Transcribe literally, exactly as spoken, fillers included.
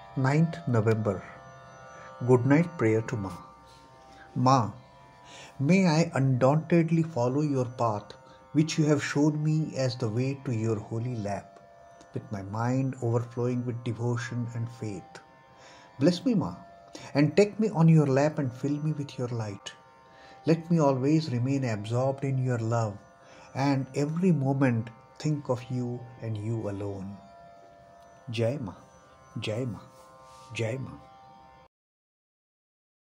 ninth November. Goodnight prayer to Ma. Ma, may I undauntedly follow your path, which you have shown me as the way to your holy lap, with my mind overflowing with devotion and faith. Bless me, Ma, and take me on your lap and fill me with your light. Let me always remain absorbed in your love, and every moment think of you and you alone. Jai Ma, Jai Ma, Jai Ma.